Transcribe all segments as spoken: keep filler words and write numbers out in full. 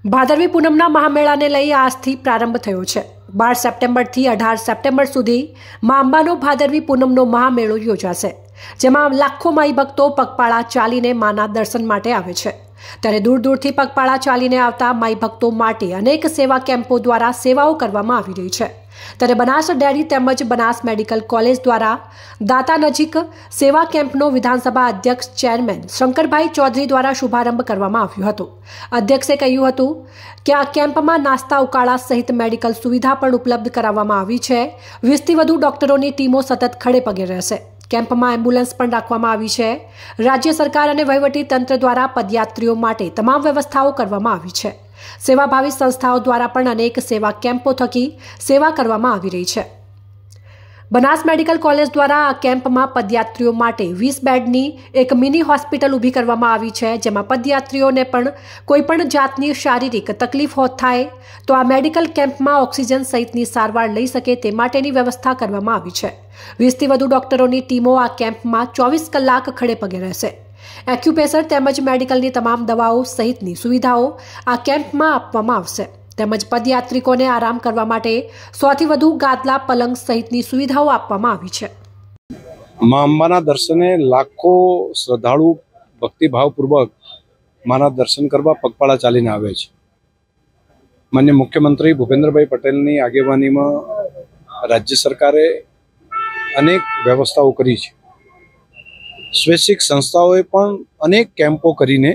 ભાદરવી પૂનમના મહામેળાને લઈ આજથી પ્રારંભ થયો છે। બાર સપ્ટેમ્બરથી અઢાર સપ્ટેમ્બર સુધી મા અંબાનો ભાદરવી પૂનમનો મહામેળો યોજાશે, જેમાં લાખો માઈ ભક્તો પગપાળા ચાલીને માના દર્શન માટે આવે છે। ત્યારે દૂર દૂરથી પગપાળા ચાલીને આવતા માઈ ભક્તો માટે અનેક સેવા કેમ્પો દ્વારા સેવાઓ કરવામાં આવી રહી છે। ત્યારે બનાસ ડેરી તેમજ બનાસ મેડિકલ કોલેજ દ્વારા દાતા નજીક સેવા કેમ્પનો વિધાનસભા અધ્યક્ષ ચેરમેન શંકરભાઈ ચૌધરી દ્વારા શુભારંભ કરવામાં આવ્યો હતો। અધ્યક્ષે કહ્યું હતું કે આ કેમ્પમાં નાસ્તા ઉકાળા સહિત મેડિકલ સુવિધા પણ ઉપલબ્ધ કરાવવામાં આવી છે। વીસથી વધુ ડોક્ટરોની ટીમો સતત ખડે પગે રહેશે। કેમ્પમાં એમ્બ્યુલન્સ પણ રાખવામાં આવી છે। રાજ્ય સરકાર અને વહીવટી તંત્ર દ્વારા પદયાત્રીઓ માટે તમામ વ્યવસ્થાઓ કરવામાં આવી છે। સેવાભાવી સંસ્થાઓ દ્વારા પણ અનેક સેવા કેમ્પો થકી સેવા કરવામાં આવી રહી છે। બનાસ મેડિકલ કોલેજ દ્વારા આ કેમ્પમાં પદયાત્રીઓ માટે વીસ બેડની એક મિની હોસ્પિટલ ઊભી કરવામાં આવી છે, જેમાં પદયાત્રીઓને પણ કોઈપણ જાતની શારીરિક તકલીફ થાય તો આ મેડિકલ કેમ્પમાં ઓક્સિજન સહિતની સારવાર લઈ શકે તે માટેની વ્યવસ્થા કરવામાં આવી છે। વીસથી વધુ ડોક્ટરોની ટીમો આ કેમ્પમાં ચોવીસ કલાક ખડે પગે રહેશે। એક્યુપ્રેશર તેમજ મેડિકલની તમામ દવાઓ સહિતની સુવિધાઓ આ કેમ્પમાં આપવામાં આવશે, તેમજ પદયાત્રિકોને આરામ કરવા માટે સૌથી વધુ ગાદલા પલંગ સહિતની સુવિધાઓ આપવામાં આવી છે। મા અંબાના દર્શને લાખો શ્રદ્ધાળુ ભક્તિભાવપૂર્વક માના દર્શન કરવા પગપાળા ચાલીને આવે છે। માન્ય મુખ્યમંત્રી ભૂપેન્દ્રભાઈ પટેલની આગેવાનીમાં રાજ્ય સરકારે અનેક વ્યવસ્થાઓ કરી છે। સ્વૈચ્છિક સંસ્થાઓએ પણ અનેક કેમ્પો કરીને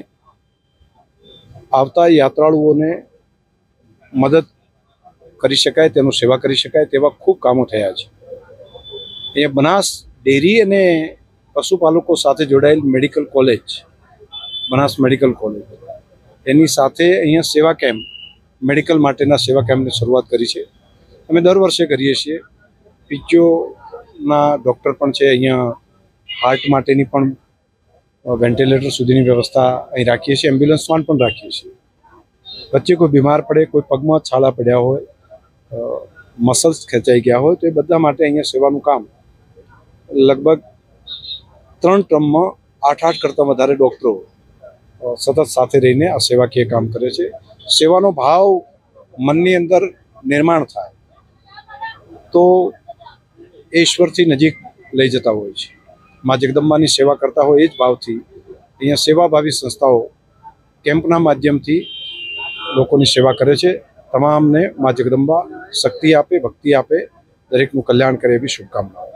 આવતા યાત્રાળુઓને મદદ કરી શકાય, તેનું સેવા કરી શકાય તેવા ખૂબ કામો થયા છે। અહીંયા બનાસ ડેરી અને પશુપાલકો સાથે જોડાયેલ medical college, Banas medical college, એની સાથે અહીંયા સેવા કેમ્પ, મેડિકલ માટેના સેવા કેમ્પની શરૂઆત કરી છે। અમે દર વર્ષે કરીએ છીએ। પીચીઓના ડૉક્ટર પણ છે અહીંયા, હાર્ટ માટેની પણ વેન્ટિલેટર સુધીની વ્યવસ્થા અહીં રાખીએ છીએ। એમ્બ્યુલન્સ વાન પણ રાખીએ છીએ। વચ્ચે કોઈ બીમાર પડે, કોઈ પગમાં છાલા પડ્યા હોય, મસલ્સ ખેંચાઈ ગયા હોય તો એ બધા માટે અહીંયા સેવાનું કામ લગભગ ત્રણ ટર્મમાં આઠ આઠ કરતાં વધારે ડૉક્ટરો સતત સાથે રહીને આ સેવાકીય કામ કરે છે। સેવાનો ભાવ મનની અંદર નિર્માણ થાય તો એ ઈશ્વરથી નજીક લઈ જતા હોય છે। મા જગદંબાની સેવા કરતા હોય એ જ ભાવથી અહીંયા સેવાભાવી સંસ્થાઓ કેમ્પના માધ્યમથી લોકોની સેવા કરે છે। તમામને મા જગદંબા શક્તિ આપે, ભક્તિ આપે, દરેકનું કલ્યાણ કરે એવી શુભકામનાઓ।